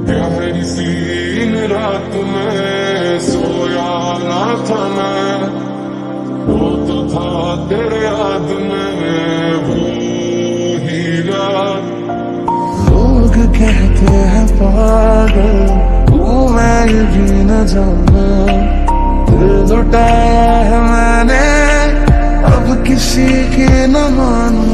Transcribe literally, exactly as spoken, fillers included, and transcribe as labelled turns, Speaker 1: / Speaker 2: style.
Speaker 1: गहरी सी इन रात में सोया ना था मैं, वो तो था तेरे याद में वो ही रात।
Speaker 2: लोग कहते हैं पागल तू, मैं ये भी न जाना, दिल लुटाया है मैंने अब किसी की न मानूं।